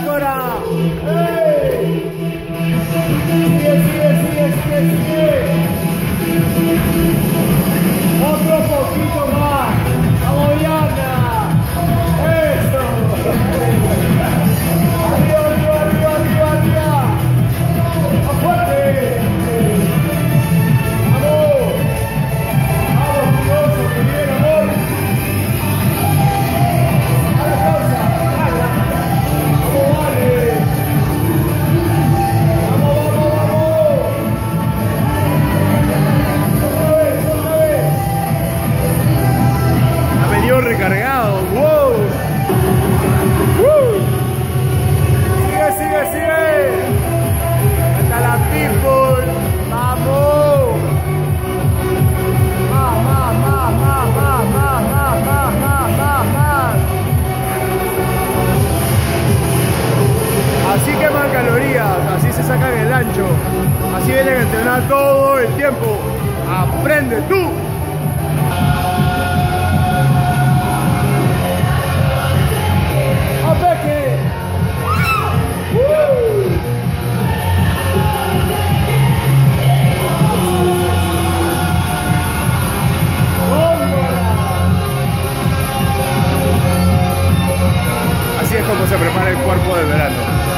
Cora. ¡Ey! Sigue. Otro poquito más. Vamos, Diana. Eso. Arriba. ¡Más fuerte! ¡Vamos! ¡Vamos, que viene, amor! ¡A la causa! ¡Vamos, vale! ¡Vamos! ¡Otra vez! Ha venido recargado. ¡Wow! Sigue. Hasta la people. ¡Vamos! Más. Así queman calorías, así se sacan el ancho, así vienen a entrenar todo el tiempo. ¡Aprende tú! ¡Apeque! Así es como se prepara el cuerpo del verano.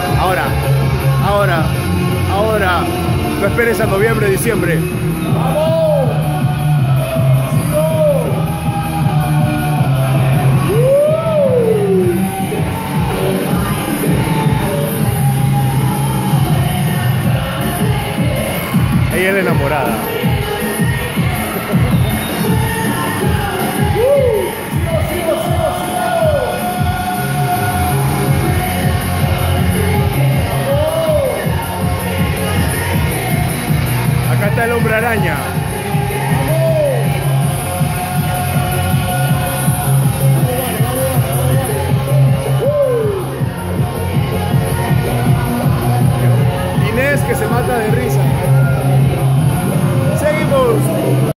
Ahora, no esperes a noviembre, diciembre. ¡Vamos! Ella es la enamorada. Acá está el hombre araña.